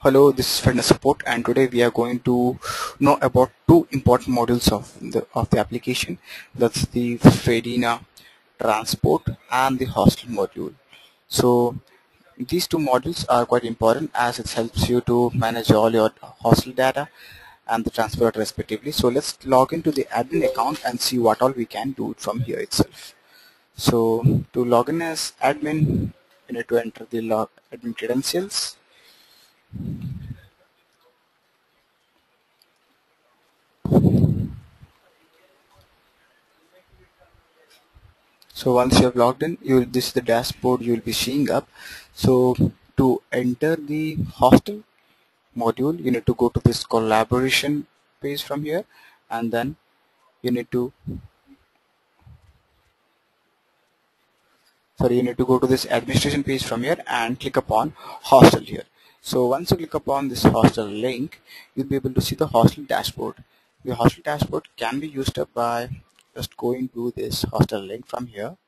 Hello, this is Fitness Support, and today we are going to know about two important modules of the application. That's the Fedina Transport and the Hostel module. So these two modules are quite important as it helps you to manage all your hostel data and the transport respectively. So let's log into the admin account and see what all we can do from here itself. So to log in as admin, you need to enter the admin credentials. So once you have logged in, this is the dashboard you will be seeing up. So to enter the hostel module, you need to go to this collaboration page from here, and then you need to go to this administration page from here and click upon hostel here. So once you click upon this hostel link, you'll be able to see the hostel dashboard. The hostel dashboard can be used up by just going to this hostel link from here.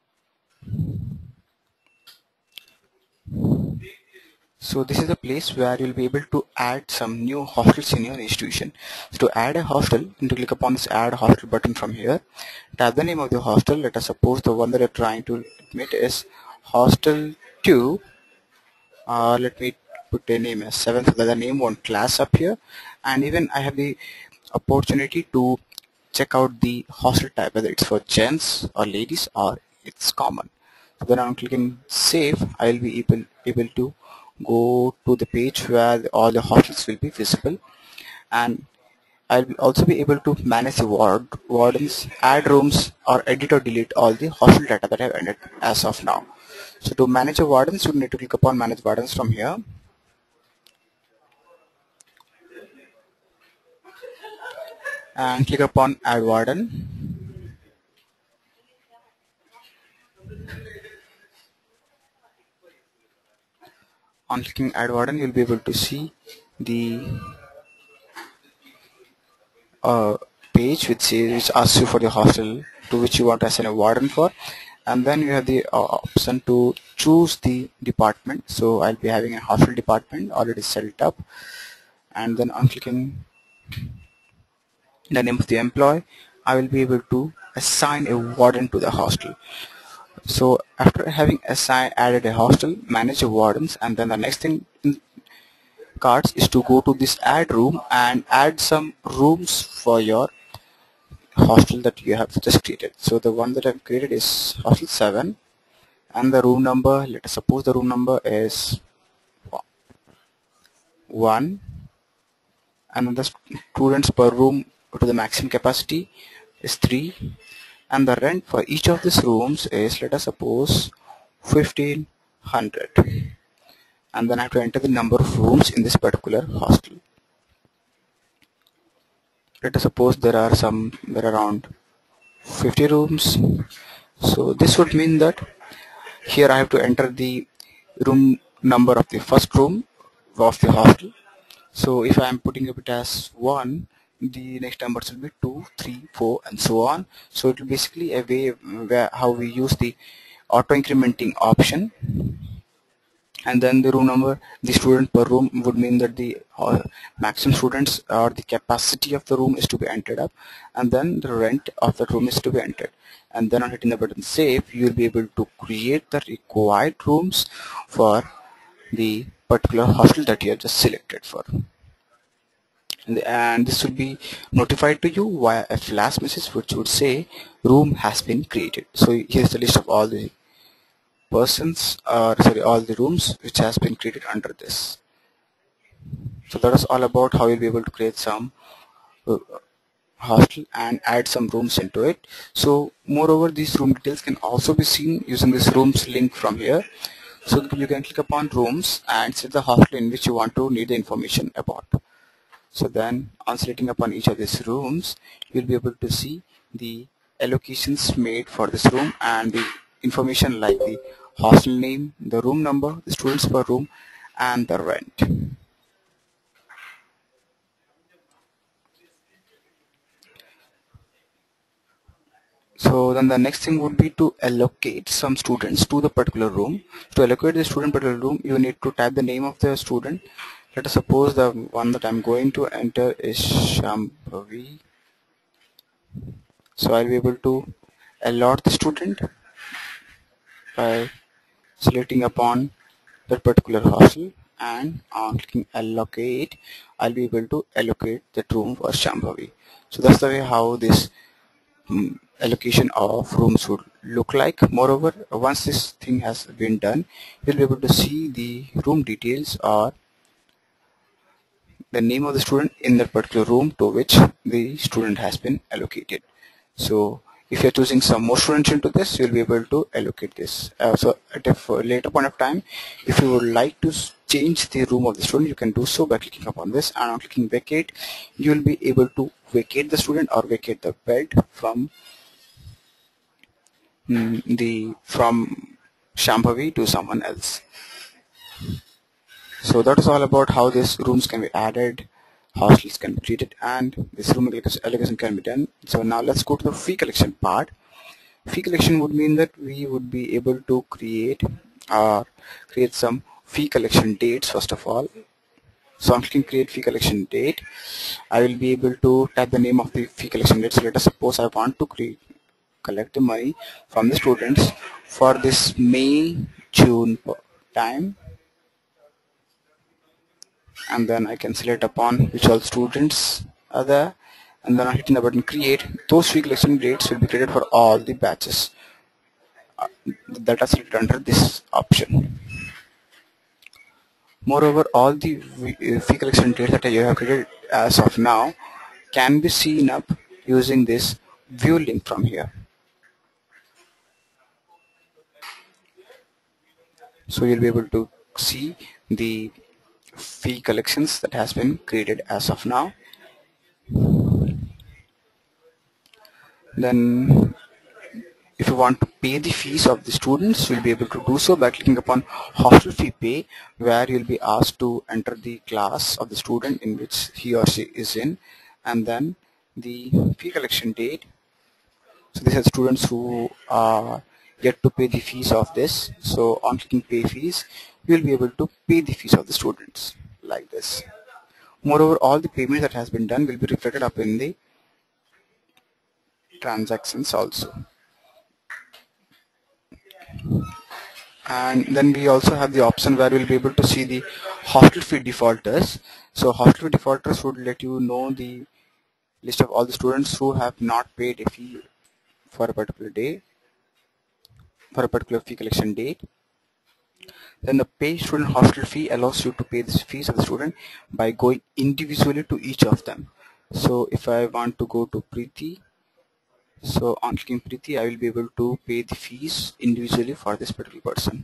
So this is a place where you'll be able to add some new hostels in your institution. So to add a hostel, you need to click upon this add hostel button from here. Type the name of the hostel. Let us suppose the one that you're trying to admit is hostel 2. Let me put a name as 7 so that the name won't class up here. And even I have the opportunity to check out the hostel type, whether it's for gents or ladies or it's common. So when I'm clicking save, I'll be able to go to the page where all the hostels will be visible, and I'll also be able to manage the wardens, add rooms, or edit or delete all the hostel data that I've entered as of now. So to manage the wardens, you need to click upon manage wardens from here, and click upon add warden. On clicking add warden, you'll be able to see the page which asks you for the hostel to which you want to assign a warden for, and then you have the option to choose the department. So I'll be having a hostel department already set up, and then on clicking the name of the employee, I will be able to assign a warden to the hostel. So after having added a hostel, manage the wardens, and then the next thing in cards is to go to this add room and add some rooms for your hostel that you have just created. So the one that I've created is hostel 7, and the room number, let us suppose the room number is 1, and then the students per room to the maximum capacity is 3, and the rent for each of these rooms is, let us suppose, 1500, and then I have to enter the number of rooms in this particular hostel. Let us suppose there are around 50 rooms. So this would mean that here I have to enter the room number of the first room of the hostel. So if I am putting it as 1, the next numbers will be 2, 3, 4, and so on. So it will basically a way where how we use the auto incrementing option. And then the room number, the student per room would mean that the maximum students or the capacity of the room is to be entered up, and then the rent of the room is to be entered. And then on hitting the button save, you will be able to create the required rooms for the particular hostel that you have just selected for. And this will be notified to you via a flash message which would say room has been created. So here's the list of all the persons, all the rooms which has been created under this. So that is all about how you'll be able to create some hostel and add some rooms into it. So moreover, these room details can also be seen using this rooms link from here. So you can click upon rooms and set the hostel in which you want to need the information about. So then on selecting upon each of these rooms, you'll be able to see the allocations made for this room and the information like the hostel name, the room number, the students per room, and the rent. So then the next thing would be to allocate some students to the particular room. To allocate the student particular room, you need to type the name of the student Let us suppose the one that I'm going to enter is Shambhavi. So I'll be able to allot the student by selecting upon that particular hostel, and on clicking allocate I'll be able to allocate that room for Shambhavi. So that's the way how this allocation of rooms would look like. Moreover, once this thing has been done, you'll be able to see the room details or the name of the student in that particular room to which the student has been allocated. So if you're choosing some more students into this, you'll be able to allocate this. So at a later point of time, if you would like to change the room of the student, you can do so by clicking upon this, and on clicking vacate, you will be able to vacate the student or vacate the bed from from Shambhavi to someone else. So that is all about how these rooms can be added, hostels can be treated, and this room allocation can be done. So now let's go to the fee collection part. Fee collection would mean that we would be able to create some fee collection dates first of all. So I'm clicking create fee collection date. I will be able to type the name of the fee collection date. So let us suppose I want to collect the money from the students for this May-June time, and then I can select upon which all students are there, and then I'm hitting the button create. Those fee collection dates will be created for all the batches that are selected under this option. Moreover, all the fee collection dates that you have created as of now can be seen up using this view link from here. So you'll be able to see the fee collections that has been created as of now. Then if you want to pay the fees of the students, you'll be able to do so by clicking upon hostel fee pay, where you'll be asked to enter the class of the student in which he or she is in, and then the fee collection date. So these are students who are yet to pay the fees of this. So on clicking pay fees, you'll be able to pay the fees of the students like this. Moreover, all the payments that has been done will be reflected up in the transactions also. And then we also have the option where we'll be able to see the hostel fee defaulters. So hostel fee defaulters would let you know the list of all the students who have not paid a fee for a particular day, for a particular fee collection date. Then the pay student hostel fee allows you to pay the fees of the student by going individually to each of them. So if I want to go to Preeti, so on clicking Preeti, I will be able to pay the fees individually for this particular person.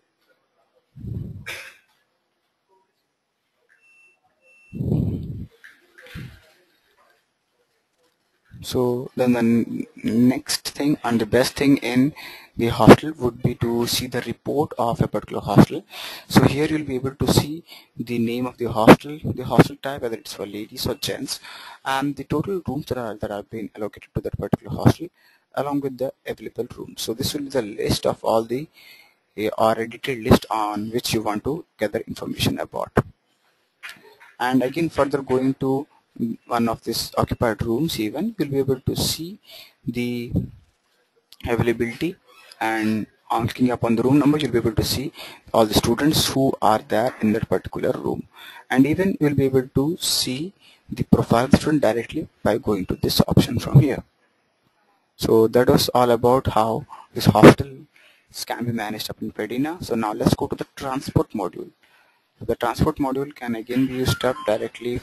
So then the next thing and the best thing in the hostel would be to see the report of a particular hostel. So here you'll be able to see the name of the hostel type, whether it's for ladies or gents, and the total rooms that have been allocated to that particular hostel, along with the available rooms. So this will be the list of all the or a detailed list on which you want to gather information about. And again, further going to one of these occupied rooms, even you'll be able to see the availability, and on clicking upon the room number, you'll be able to see all the students who are there in that particular room, and even you'll be able to see the profile of the student directly by going to this option from here. So that was all about how this hostel can be managed up in Predina. So now let's go to the transport module. So the transport module can again be used up directly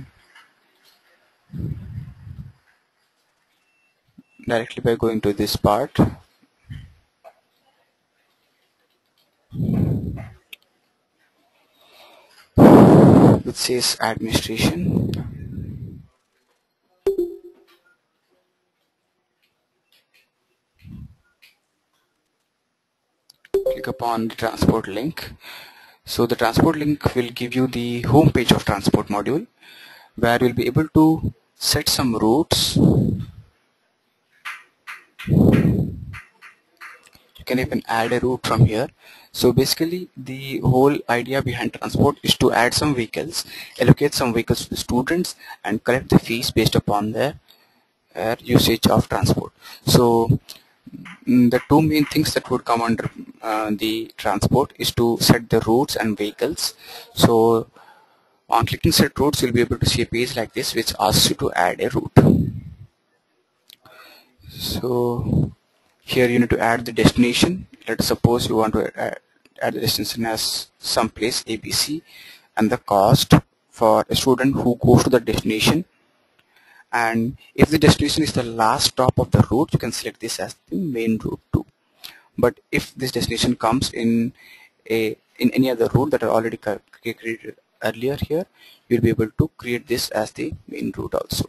by going to this part, which says administration. Click upon the transport link. So the transport link will give you the home page of transport module, where you'll be able to set some routes. You can even add a route from here. So basically the whole idea behind transport is to add some vehicles, allocate some vehicles to the students, and collect the fees based upon their usage of transport. So the two main things that would come under the transport is to set the routes and vehicles. So on clicking set routes, you'll be able to see a page like this which asks you to add a route. So here you need to add the destination. Let's suppose you want to add the destination as some place ABC, and the cost for a student who goes to the destination. And if the destination is the last stop of the route, you can select this as the main route too. But if this destination comes in any other route that are already created earlier here, you'll be able to create this as the main route also.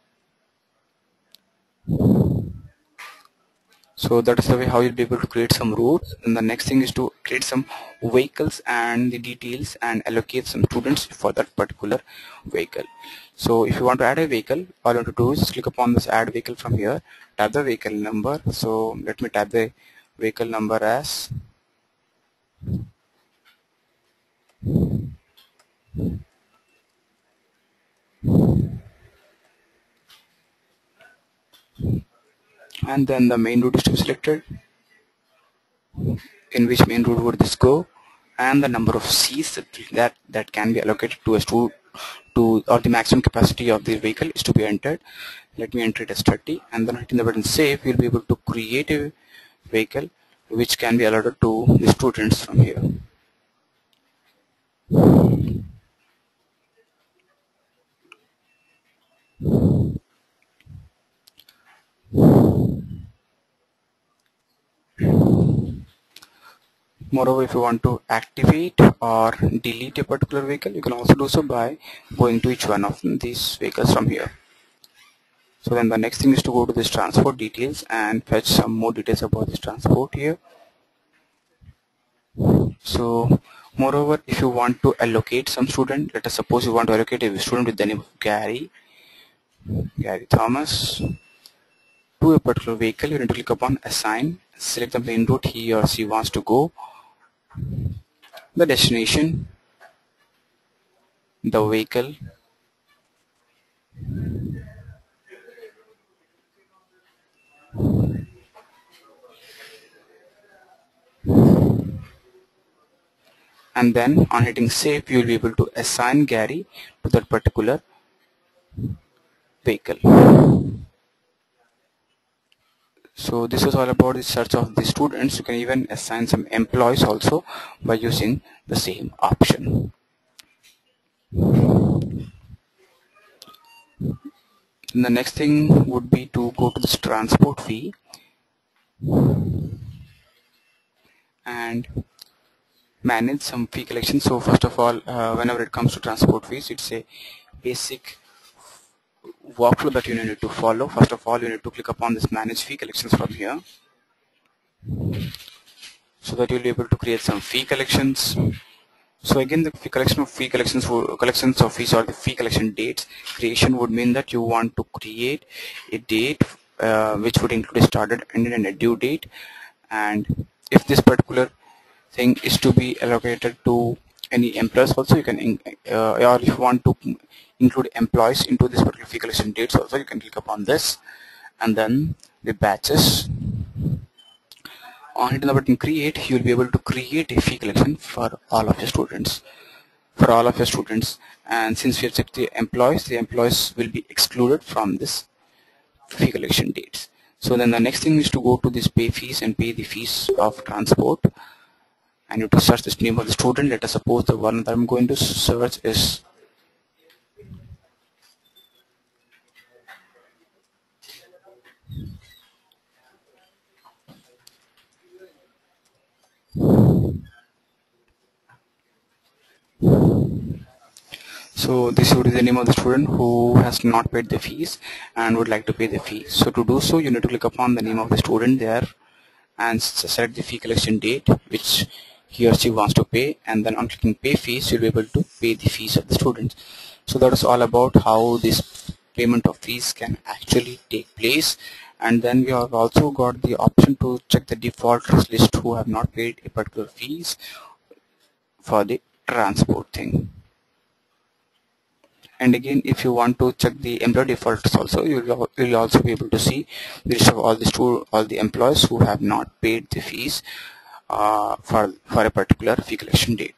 So that is the way how you'll be able to create some routes. And the next thing is to create some vehicles and the details and allocate some students for that particular vehicle. So if you want to add a vehicle, all you have to do is click upon this add vehicle from here, type the vehicle number. So let me type the vehicle number as and then the main route is to be selected, in which main route would this go, and the number of seats that can be allocated to a student or the maximum capacity of the vehicle is to be entered. Let me enter it as 30, and then hitting the button save, we'll be able to create a vehicle which can be allotted to the students from here. Moreover, if you want to activate or delete a particular vehicle, you can also do so by going to each one of these vehicles from here. So then the next thing is to go to this transport details and fetch some more details about this transport here. So moreover, if you want to allocate some student, let us suppose you want to allocate a student with the name of Gary Thomas to a particular vehicle, you need to click upon assign, select the main route he or she wants to go, the destination, the vehicle, and then on hitting save, you will be able to assign Gary to that particular vehicle. So this is all about the search of the students. You can even assign some employees also by using the same option. And the next thing would be to go to this transport fee and manage some fee collection. So first of all, whenever it comes to transport fees, it's a basic workflow that you need to follow. First of all, you need to click upon this manage fee collections from here, so that you'll be able to create some fee collections. So again, the collections of fees or the fee collection dates creation would mean that you want to create a date which would include a started, ended, and a due date. And if this particular thing is to be allocated to any employees also, you can or if you want to include employees into this particular fee collection dates also, you can click upon this, and then the batches. On hitting the button create, you will be able to create a fee collection for all of your students. And since we have checked the employees will be excluded from this fee collection dates. So then the next thing is to go to this pay fees and pay the fees of transport. I need to search this name of the student. Let us suppose the one that I'm going to search is so this would be the name of the student who has not paid the fees and would like to pay the fee. So to do so, you need to click upon the name of the student there and select the fee collection date which he or she wants to pay, and then on clicking pay fees, you'll be able to pay the fees of the students. So that is all about how this payment of fees can actually take place, And then we have also got the option to check the defaulters list who have not paid a particular fees for the transport thing. And again, if you want to check the employee defaults also, you'll also be able to see the list of all the employees who have not paid the fees for a particular fee collection date.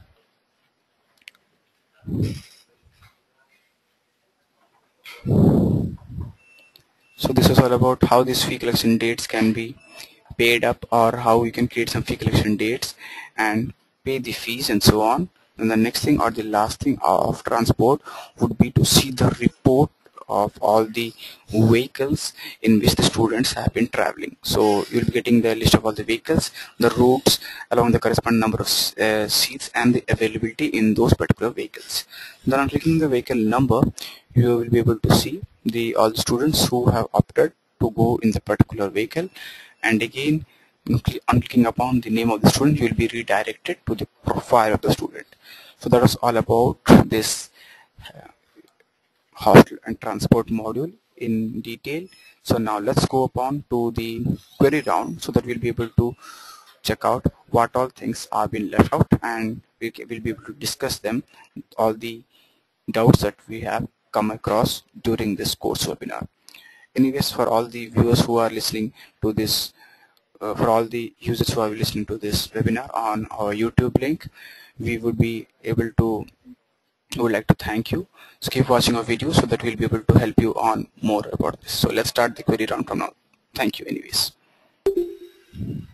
So this is all about how these fee collection dates can be paid up, or how you can create some fee collection dates and pay the fees and so on. And the next thing, or the last thing of transport, would be to see the report of all the vehicles in which the students have been traveling. So you'll be getting the list of all the vehicles, the routes, along the corresponding number of seats and the availability in those particular vehicles. Then on clicking the vehicle number, you will be able to see all the students who have opted to go in the particular vehicle. And again, on clicking upon the name of the student, you will be redirected to the profile of the student. So that was all about this hostel and transport module in detail. So now let's go upon to the query round, so that we'll be able to check out what all things are being left out, and we'll be able to discuss them, all the doubts that we have come across during this course webinar. Anyways, for all the viewers who are listening to this, for all the users who are listening to this webinar on our YouTube link, we would like to thank you. So keep watching our videos so that we'll be able to help you on more about this. So let's start the query round from now. Thank you anyways.